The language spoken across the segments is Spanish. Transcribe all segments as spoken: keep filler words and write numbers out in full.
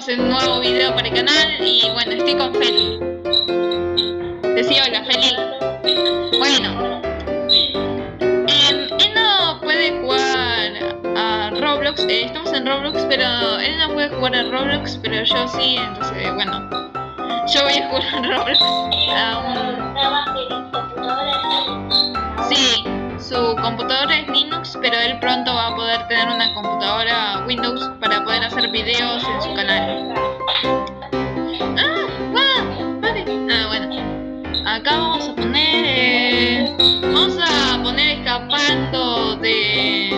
estamos en un nuevo video para el canal y bueno, estoy con Feli. Decía hola, Feli. Bueno, eh, él no puede jugar a Roblox, eh, estamos en Roblox, pero él no puede jugar a Roblox, pero yo sí, entonces bueno, yo voy a jugar a Roblox a un... Sí, su computadora es Linux, pero él pronto va a poder tener una computadora Windows para poder hacer videos en su canal. Ah, ah, vale. Ah, bueno. Acá vamos a poner, eh, vamos a poner escapando de,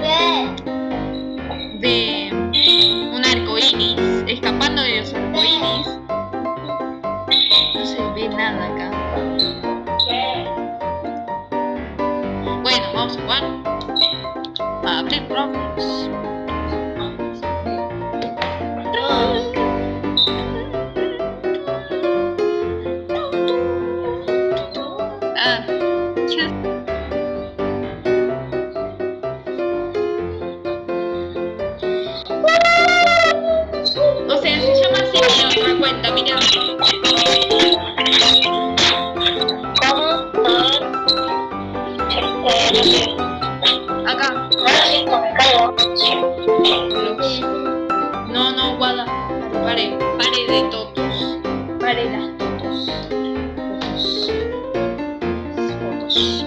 de un arcoíris, escapando de los arcoíris. No se ve nada acá. Bueno, vamos a jugar. A abrir Roblox. Ah, o sea, se llama así mi otra cuenta, mira. Acá. No, no, guarda. Pare, pare de totos. Pare las totos. Fotos.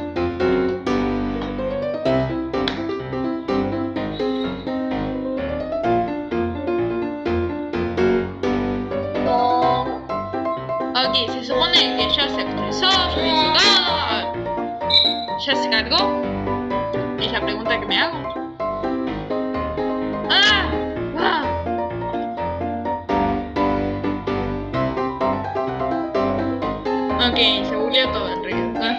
Ok, se supone que ya se actualizó, ya hizo todo. ¿Ya se cargó? Es la pregunta que me hago. ¡Ah! ¡Ah! Ok, se bugueó todo en realidad.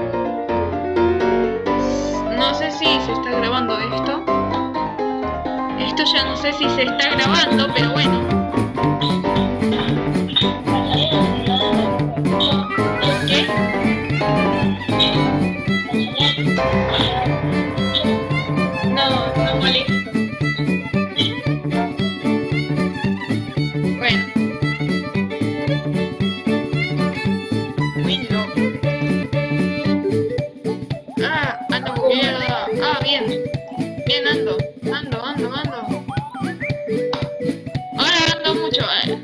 No sé si se está grabando esto. Esto ya no sé si se está grabando, pero bueno. ¿Qué? No, no molesto. Bueno. Windows. Ah, ando con mierda. Ah, bien. Bien ando. Ando, ando, ando. Ahora ando mucho, eh.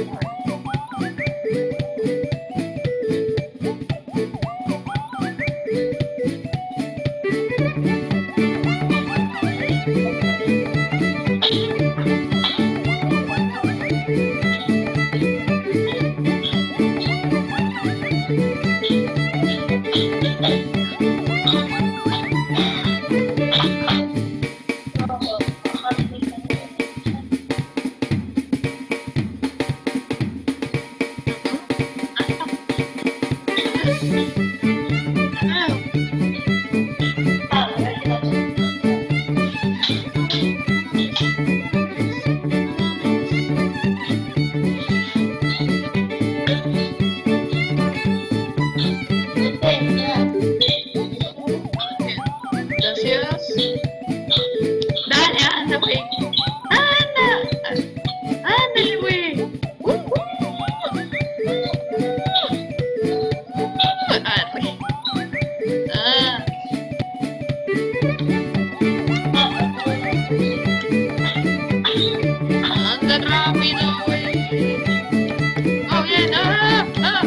Dale, anda, güey. Anda. Ándale, güey. Uh, uh. Arre. Ah. Anda rápido, güey. Oh, bien. Ah, ah.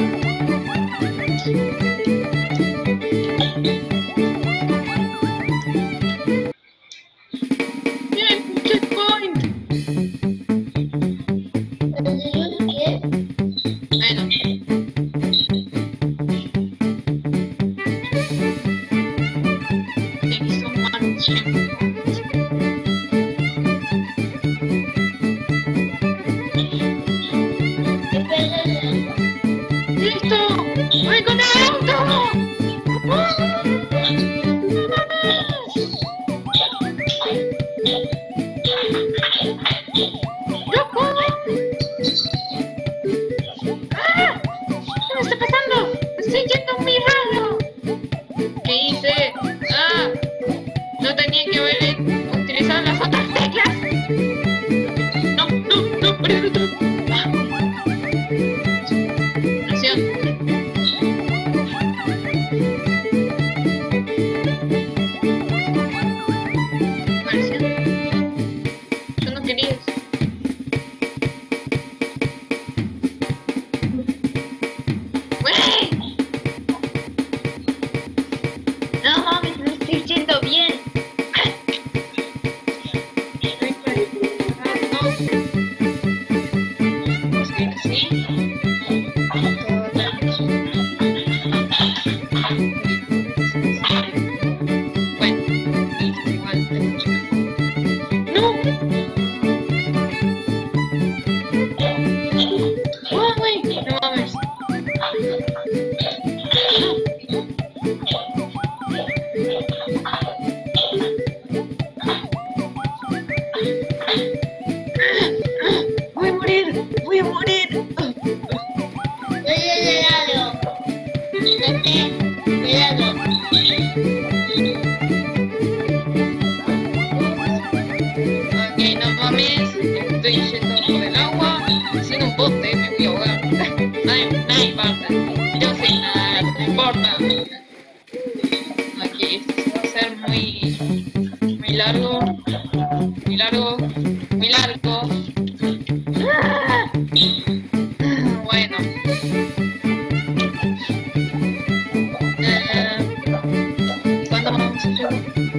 ¡Listo! ¡Voy con el auto! ¡Loco! ¡Ah! ¿Qué me está pasando? ¡Estoy yendo muy raro! ¿Qué hice? ¡Ah! No tenía que haber utilizado las otras teclas. No, no, no, por eso Maldición. Maldición. Yo no quería eso. ¡Güey! No mames, no estoy yendo bien. Voy a morir, voy a morir. Cuidado. Cuidado. Ok, no mames, estoy yendo por el agua, haciendo un bote, me voy a ahogar. Nadie, nadie importa, yo sé nada, no importa. Ok, esto se va a hacer muy, muy largo, muy largo, muy largo. ¡Ah! Bueno. Eh, ¿Cuándo vamos a hacer?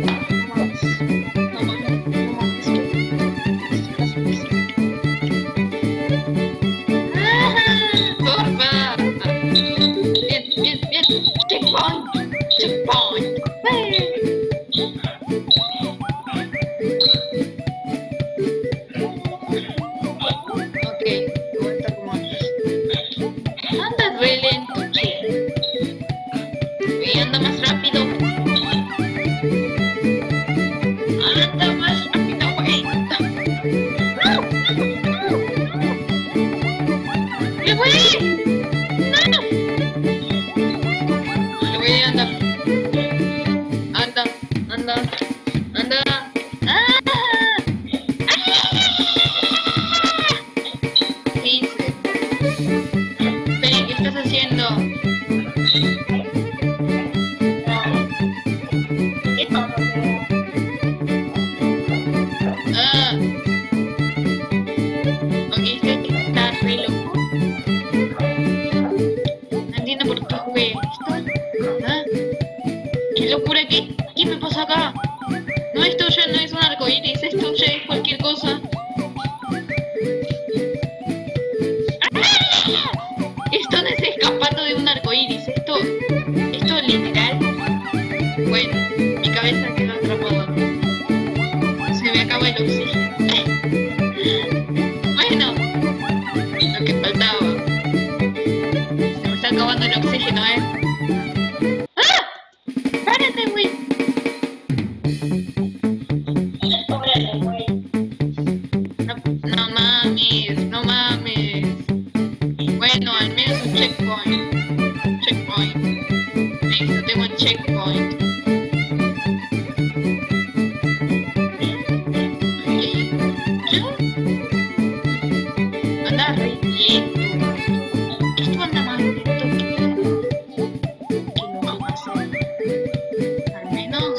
Checkpoint! Checkpoint! Ok, aguanta como antes. Andas re lento, che. Y anda más rápido. Anda más rápido, güey. ¡Me voy! ¡No! Anda, anda, anda, anda. ¡Ah! ¡Ah! ¿Qué hice? Feli, ¿qué estás haciendo? ¿Qué pasa? Ah. Ok, este está re loco. No entiendo por qué jugué esto. ¿Ah? ¿Qué locura? ¿Qué, ¿Qué me pasa acá? No, esto ya no es un arcoíris, esto ya es cualquier cosa. ¡Ah! Esto no es escapando de un arcoíris, esto, esto literal. Bueno, mi cabeza quedó atrapada. Se me acaba el oxígeno. Bueno, lo que faltaba. Se me está acabando el oxígeno, eh. ¡Párate, güey! No, no mames, no mames. Bueno, al menos un checkpoint. Checkpoint. Listo, tengo un checkpoint. ¿Yo? Anda re lento. Esto anda más lento que... que lo que va a hacer. Al menos...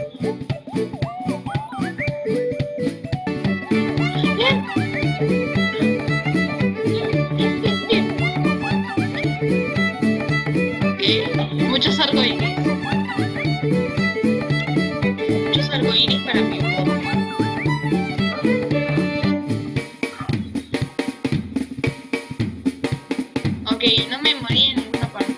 ¡Bien! ¡Bien, bien, bien! Ok, muchos arcoíris. Muchos arcoíris para mi bote. Ok, no me morí en ninguna parte.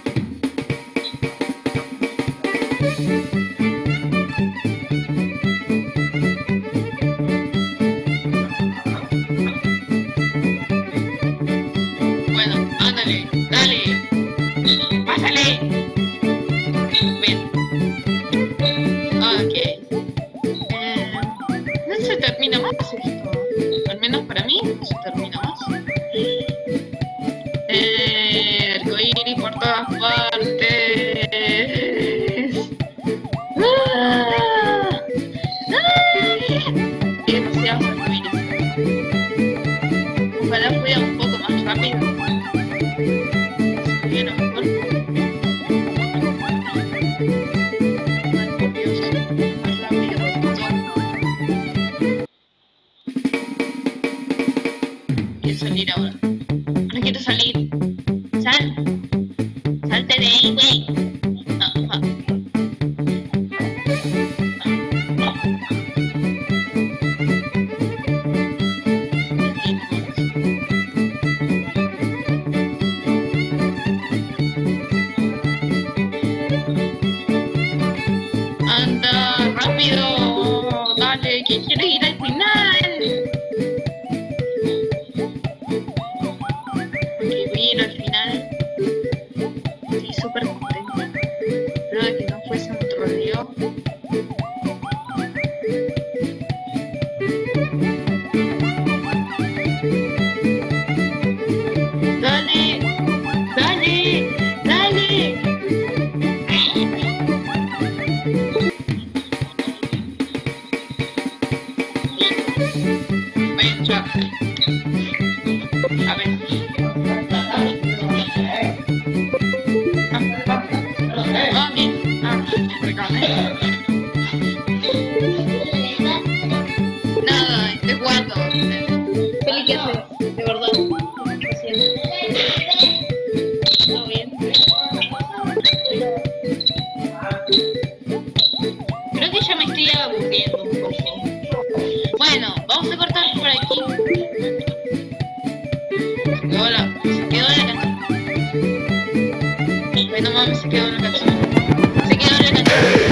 Bueno, ándale, dale. Pásale. Ven. Ok. Eh, no se termina más esto. Al menos para mí no se termina más. Eh, arcoíris por todas partes. ¡Ah! ¡Ah! Hay demasiados arcoíris. Ojalá fuera un poco más rápido. Sí. bien, a lo mejor. Ay, por Dios, más rápido. Quiero salir ahora. No quiero salir. Sal. Salte de ahí, güey. No, no. Anda, rápido. Dale, que quiero ir al final. Ok, voy a ir al final. Estoy súper contenta. Espero que no fuese un troleo. Dale, dale, dale. Voy a entrar. A ver. Ah, bien. Ah, perdón. Nada, estoy jugando. Feli, ¿qué haces? De verdad. ¿Qué haciendo? ¿Todo bien? Creo que ya me estoy aburriendo un poco. Bueno, vamos a cortar por aquí. Se quedó la, se quedó la canción. Bueno, mami, se quedó la canción. Se quedó la canción.